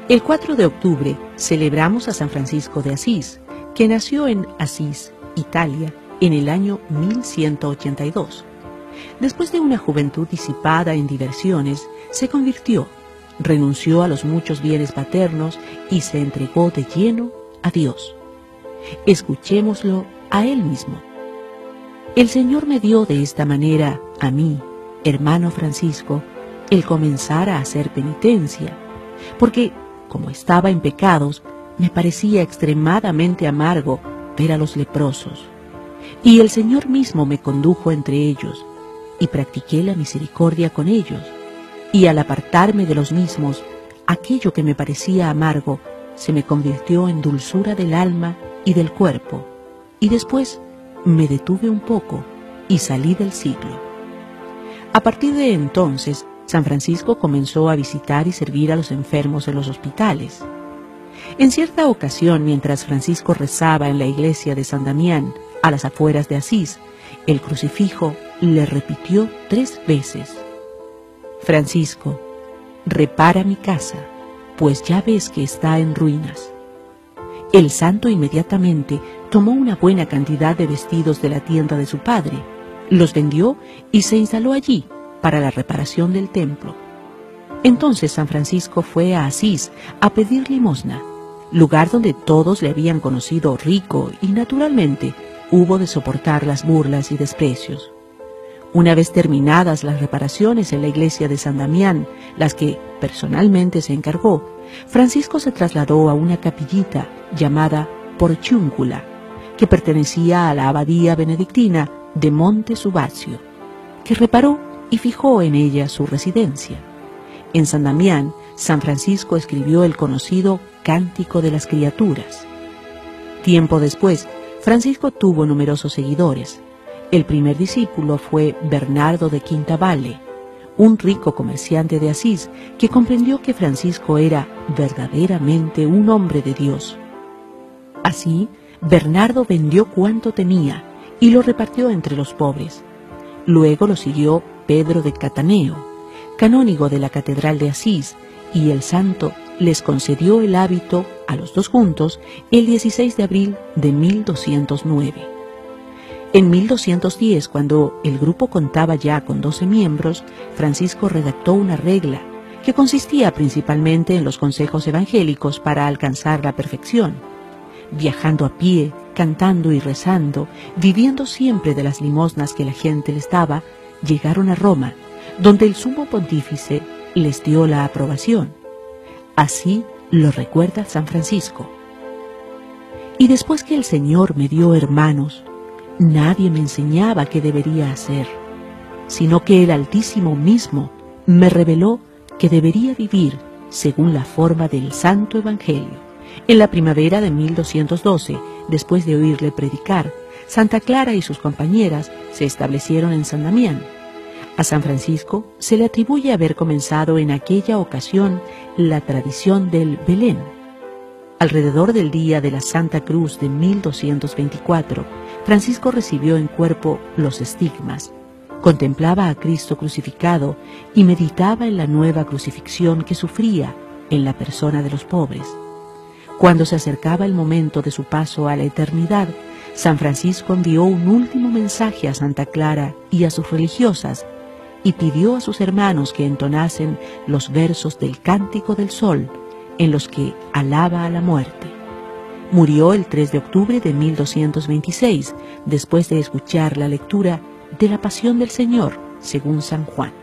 El 4 de octubre celebramos a San Francisco de Asís, que nació en Asís, Italia, en el año 1182. Después de una juventud disipada en diversiones, se convirtió, renunció a los muchos bienes paternos y se entregó de lleno a Dios. Escuchémoslo a él mismo. El Señor me dio de esta manera a mí, hermano Francisco, el comenzar a hacer penitencia, porque, como estaba en pecados, me parecía extremadamente amargo ver a los leprosos. Y el Señor mismo me condujo entre ellos, y practiqué la misericordia con ellos, y al apartarme de los mismos, aquello que me parecía amargo se me convirtió en dulzura del alma y del cuerpo, y después me detuve un poco y salí del siglo. A partir de entonces, San Francisco comenzó a visitar y servir a los enfermos en los hospitales. En cierta ocasión, mientras Francisco rezaba en la iglesia de San Damián, a las afueras de Asís, el crucifijo le repitió 3 veces: Francisco, repara mi casa, pues ya ves que está en ruinas. El santo inmediatamente tomó una buena cantidad de vestidos de la tienda de su padre, los vendió y se instaló allí para la reparación del templo. Entonces San Francisco fue a Asís a pedir limosna, lugar donde todos le habían conocido rico y naturalmente hubo de soportar las burlas y desprecios. Una vez terminadas las reparaciones en la iglesia de San Damián, las que personalmente se encargó, Francisco se trasladó a una capillita llamada Porciúncula, que pertenecía a la abadía benedictina de Monte Subazio, que reparó y fijó en ella su residencia. En San Damián, San Francisco escribió el conocido Cántico de las Criaturas. Tiempo después, Francisco tuvo numerosos seguidores. El primer discípulo fue Bernardo de Quintavalle, un rico comerciante de Asís que comprendió que Francisco era verdaderamente un hombre de Dios. Así, Bernardo vendió cuanto tenía y lo repartió entre los pobres. Luego lo siguió Pedro de Cataneo, canónigo de la Catedral de Asís, y el santo les concedió el hábito a los dos juntos el 16 de abril de 1209. En 1210, cuando el grupo contaba ya con 12 miembros, Francisco redactó una regla que consistía principalmente en los consejos evangélicos para alcanzar la perfección. Viajando a pie, cantando y rezando, viviendo siempre de las limosnas que la gente les daba, llegaron a Roma, donde el sumo pontífice les dio la aprobación. Así lo recuerda San Francisco. Y después que el Señor me dio hermanos, nadie me enseñaba qué debería hacer, sino que el Altísimo mismo me reveló que debería vivir según la forma del Santo Evangelio. En la primavera de 1212, después de oírle predicar, Santa Clara y sus compañeras se establecieron en San Damián. A San Francisco se le atribuye haber comenzado en aquella ocasión la tradición del Belén. Alrededor del día de la Santa Cruz de 1224, Francisco recibió en cuerpo los estigmas, contemplaba a Cristo crucificado y meditaba en la nueva crucifixión que sufría en la persona de los pobres. Cuando se acercaba el momento de su paso a la eternidad, San Francisco envió un último mensaje a Santa Clara y a sus religiosas y pidió a sus hermanos que entonasen los versos del Cántico del Sol, en los que alaba a la muerte. Murió el 3 de octubre de 1226, después de escuchar la lectura de la Pasión del Señor, según San Juan.